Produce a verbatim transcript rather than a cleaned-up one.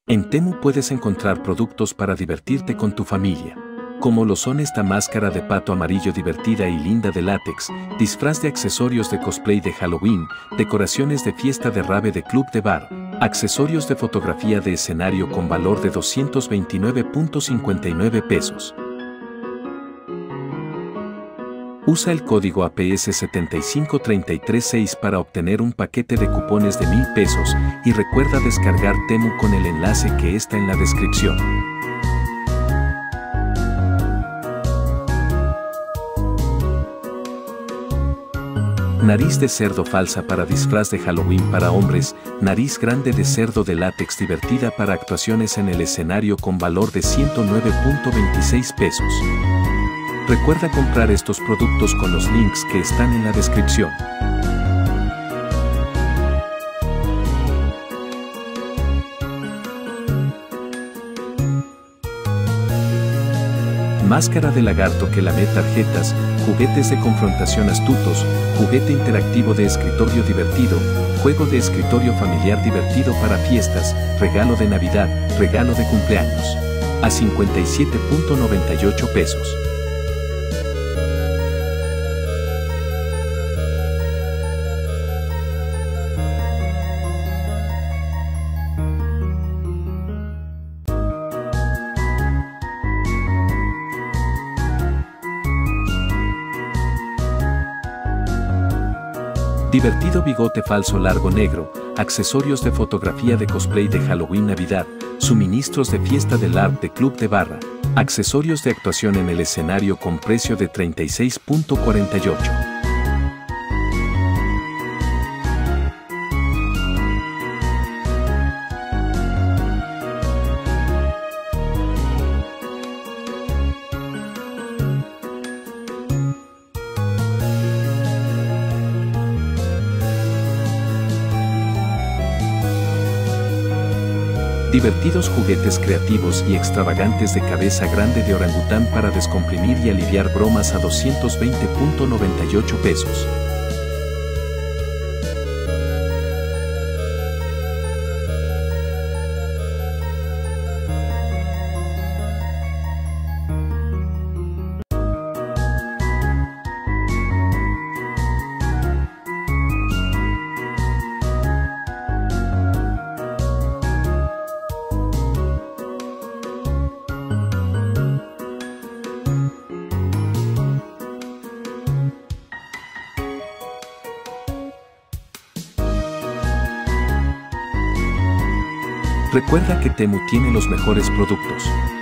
En Temu puedes encontrar productos para divertirte con tu familia, como lo son esta máscara de pato amarillo divertida y linda de látex, disfraz de accesorios de cosplay de Halloween, decoraciones de fiesta de rave de club de bar, accesorios de fotografía de escenario con valor de doscientos veintinueve punto cincuenta y nueve pesos. Usa el código A P S siete cinco tres tres seis para obtener un paquete de cupones de mil pesos y recuerda descargar Temu con el enlace que está en la descripción. Nariz de cerdo falsa para disfraz de Halloween para hombres, nariz grande de cerdo de látex divertida para actuaciones en el escenario con valor de ciento nueve punto veintiséis pesos. Recuerda comprar estos productos con los links que están en la descripción. Máscara de lagarto que lame tarjetas, juguetes de confrontación astutos, juguete interactivo de escritorio divertido, juego de escritorio familiar divertido para fiestas, regalo de Navidad, regalo de cumpleaños. A cincuenta y siete punto noventa y ocho pesos. Divertido bigote falso largo negro, accesorios de fotografía de cosplay de Halloween Navidad, suministros de fiesta del art de club de barra, accesorios de actuación en el escenario con precio de treinta y seis punto cuarenta y ocho. Divertidos juguetes creativos y extravagantes de cabeza grande de orangután para descomprimir y aliviar bromas a doscientos veinte punto noventa y ocho pesos. Recuerda que Temu tiene los mejores productos.